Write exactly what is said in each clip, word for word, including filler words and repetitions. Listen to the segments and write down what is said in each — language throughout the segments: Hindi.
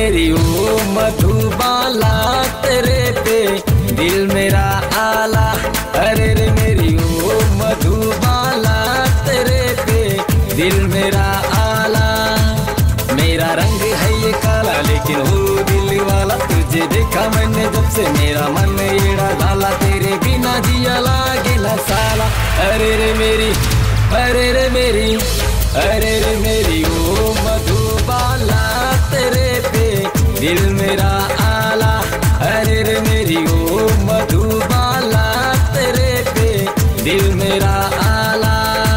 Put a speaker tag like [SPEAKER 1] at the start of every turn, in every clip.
[SPEAKER 1] मेरी ओ मधुबाला, तेरे पे दिल मेरा आला। अरे रे मेरी ओ मधुबाला, तेरे पे दिल मेरा आला। मेरा रंग है ये काला लेकिन हो दिल वाला, तुझे देखा मैंने जब से मेरा मन एड़ा लाला। तेरे बिना जिया लागेला साला। अरे रे मेरी, अरे रे मेरी, अरे रे मेरी ओ मधुबाला, तेरे पे दिल मेरा आला। अरे रे मेरी ओ मधुबाला, तेरे पे दिल मेरा आला।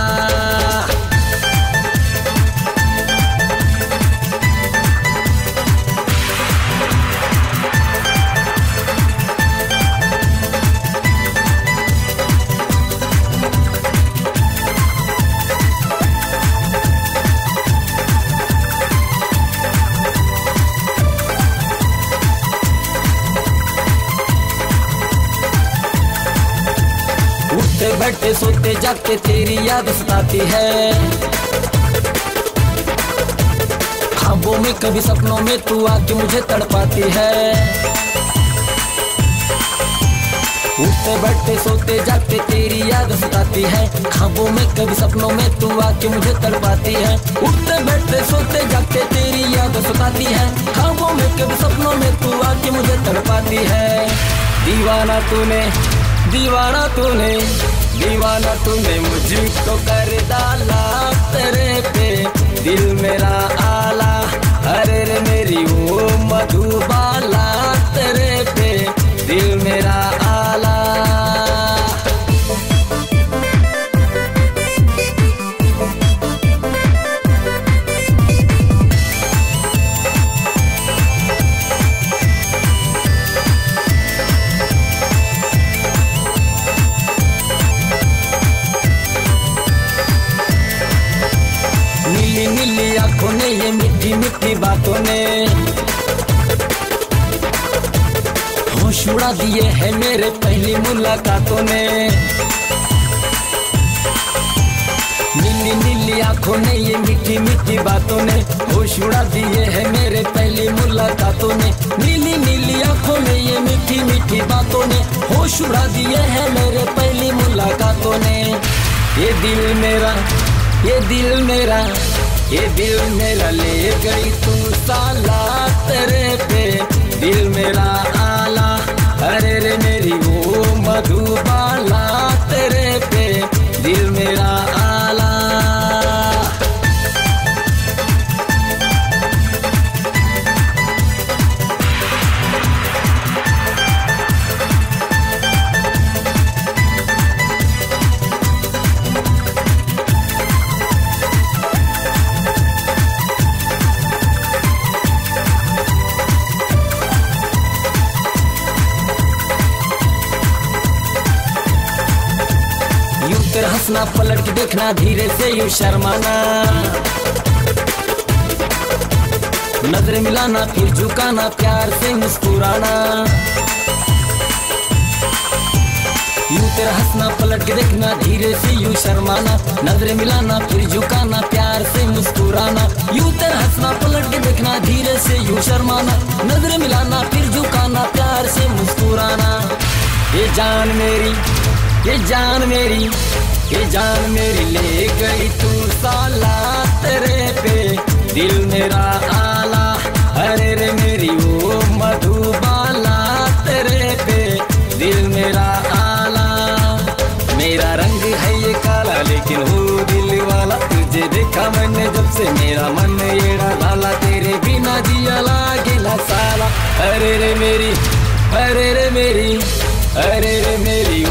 [SPEAKER 1] उठते बैठे सोते जागते तेरी याद सताती है। ख्वाबों में कभी सपनों में तू आके मुझे तड़पाती है। उठते बैठे सोते जागते तेरी याद सताती है। ख्वाबों में कभी सपनों में तू आके मुझे तड़पाती है। उठते बैठे सोते जागते तेरी याद सताती है। ख्वाबों में कभी सपनों में तू आके मुझे तड़पाती है। दीवाना तूने, दीवाना तूने, दीवाना तूने मुझको कर डाला। तेरे पे दिल मेरा आला। अरे रे मेरी ओ मधुबाला, तेरे पे दिल मेरा आला। नीली नीली आंखों ने ये मीठी मीठी बातों ने होश उड़ा दिए है मेरे पहली मुलाकातों ने। नीली नीली आंखों ने ये मीठी मीठी बातों ने होश उड़ा दिए है मेरे पहली मुलाकातों ने। नीली नीली आंखों ने ये मीठी मीठी बातों ने होश उड़ा दिए है मेरे पहली मुलाकातों ने। ये दिल मेरा, ये दिल मेरा, ये दिल मेरा ले गई तू साला। तेरे पे दिल मेरा आला। अरे रे मेरी वो मधुबाला, तेरे पे दिल मेरा आला। तेरा हंसना पलट के देखना धीरे से यूं शर्माना। नजर मिलाना फिर झुकाना प्यार से मुस्कुराना। यूं तेरा हंसना पलट के देखना धीरे से यूं शर्माना। नजर मिलाना फिर झुकाना प्यार से मुस्कुराना। यूं तेरा हंसना पलट के देखना धीरे से यूं शर्माना। नजर मिलाना फिर झुकाना प्यार से मुस्कुराना। ये जान मेरी, ये जान मेरी, ये जान मेरी ले गई तू साला। तेरे पे दिल मेरा आला। अरे रे मेरी ओ मधुबाला, तेरे पे दिल मेरा आला। मेरा रंग है ये काला लेकिन हो दिल वाला, तुझे देखा मैंने जब से मेरा मन एड़ा लाला। तेरे बिना जिया लागेला साला। अरे रे मेरी, अरे रे मेरी, अरे रे मेरी